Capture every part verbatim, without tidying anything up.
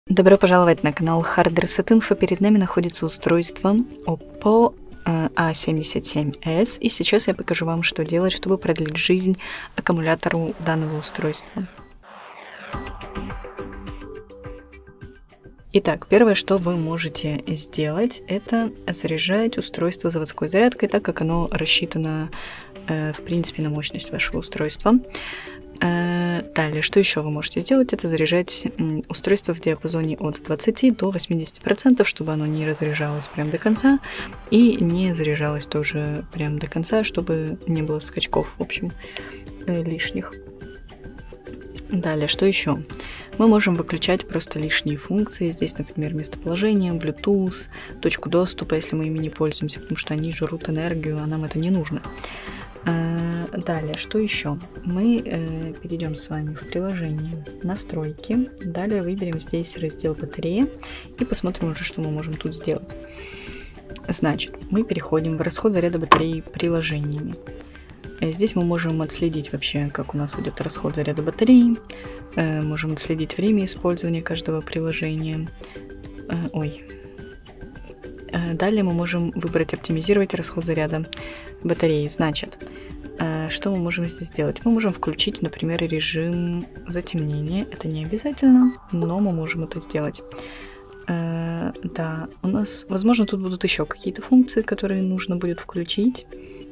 Добро пожаловать на канал Hard Reset Info. Перед нами находится устройство Oppo а семьдесят семь эс, и сейчас я покажу вам, что делать, чтобы продлить жизнь аккумулятору данного устройства. Итак, первое, что вы можете сделать, это заряжать устройство заводской зарядкой, так как оно рассчитано, э, в принципе, на мощность вашего устройства. Э, далее, что еще вы можете сделать, это заряжать м, устройство в диапазоне от двадцати до восьмидесяти процентов, чтобы оно не разряжалось прям до конца и не заряжалось тоже прям до конца, чтобы не было скачков, в общем, э, лишних. Далее, что еще? Мы можем выключать просто лишние функции. Здесь, например, местоположение, Bluetooth, точку доступа, если мы ими не пользуемся, потому что они жрут энергию, а нам это не нужно. Далее, что еще? Мы э, перейдем с вами в приложение «Настройки». Далее выберем здесь раздел «Батарея» и посмотрим уже, что мы можем тут сделать. Значит, мы переходим в расход заряда батареи приложениями. Здесь мы можем отследить вообще, как у нас идет расход заряда батареи. Э, можем отследить время использования каждого приложения. Э, ой. Э, далее мы можем выбрать «Оптимизировать расход заряда батареи». Значит, э, что мы можем здесь сделать? Мы можем включить, например, режим затемнения. Это не обязательно, но мы можем это сделать. Э, да, у нас, возможно, тут будут еще какие-то функции, которые нужно будет включить.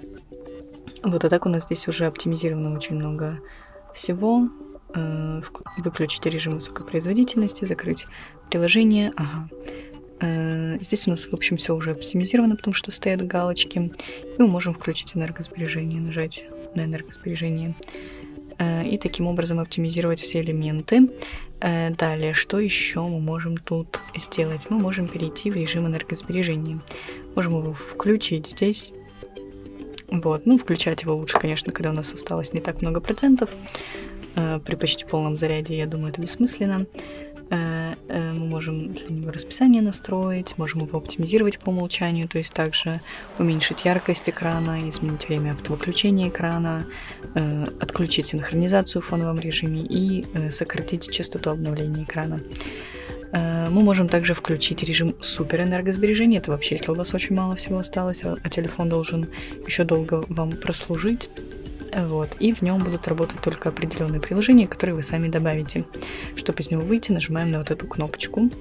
Вот, а так у нас здесь уже оптимизировано очень много всего. Э, выключить режим высокой производительности, закрыть приложение. Ага. Э, здесь у нас, в общем, все уже оптимизировано, потому что стоят галочки. И мы можем включить энергосбережение, нажать на энергосбережение. Э, и таким образом оптимизировать все элементы. Э, далее, что еще мы можем тут сделать? Мы можем перейти в режим энергосбережения. Можем его включить здесь. Вот, ну, включать его лучше, конечно, когда у нас осталось не так много процентов. Э, при почти полном заряде, я думаю, это бессмысленно. Э, э, мы можем для него расписание настроить, можем его оптимизировать по умолчанию, то есть также уменьшить яркость экрана, изменить время автовыключения экрана, э, отключить синхронизацию в фоновом режиме и э, сократить частоту обновления экрана. Мы можем также включить режим супер энергосбережения. Это вообще, если у вас очень мало всего осталось, а, а телефон должен еще долго вам прослужить. Вот. И в нем будут работать только определенные приложения, которые вы сами добавите. Чтобы из него выйти, нажимаем на вот эту кнопочку.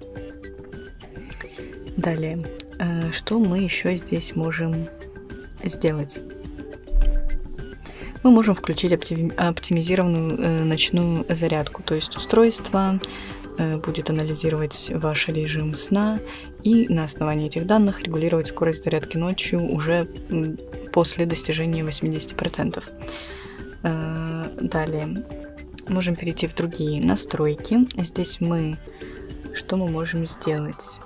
Далее, что мы еще здесь можем сделать? Мы можем включить оптимизированную ночную зарядку, то есть устройство будет анализировать ваш режим сна и на основании этих данных регулировать скорость зарядки ночью уже после достижения восьмидесяти процентов. Далее можем перейти в другие настройки. Здесь мы что мы можем сделать?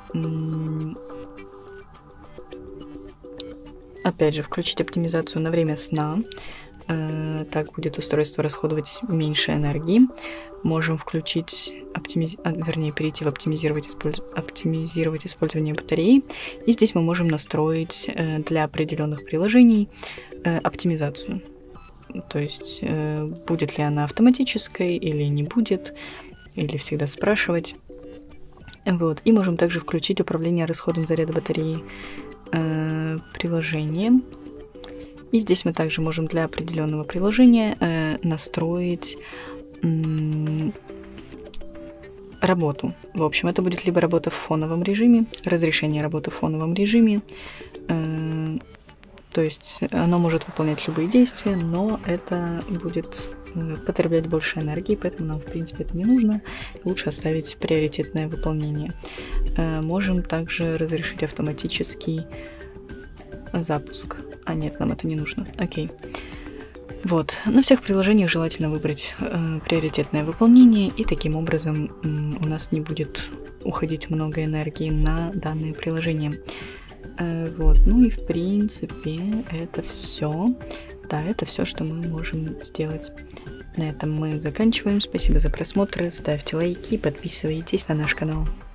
Опять же, включить оптимизацию на время сна. Так будет устройство расходовать меньше энергии. Можем включить, оптимиз... вернее, перейти в оптимизировать, использ... оптимизировать использование батареи. И здесь мы можем настроить для определенных приложений оптимизацию. То есть, будет ли она автоматической или не будет, или всегда спрашивать. Вот. И можем также включить управление расходом заряда батареи приложением. И здесь мы также можем для определенного приложения э, настроить м- работу. В общем, это будет либо работа в фоновом режиме, разрешение работы в фоновом режиме. Э, то есть оно может выполнять любые действия, но это будет э, потреблять больше энергии, поэтому нам, в принципе, это не нужно. Лучше оставить приоритетное выполнение. Э, можем также разрешить автоматический запуск. А нет, нам это не нужно. Окей. Вот. На всех приложениях желательно выбрать э, приоритетное выполнение, и таким образом э, у нас не будет уходить много энергии на данные приложения. Э, вот. Ну и в принципе это все. Да, это все, что мы можем сделать. На этом мы заканчиваем. Спасибо за просмотр. Ставьте лайки, подписывайтесь на наш канал.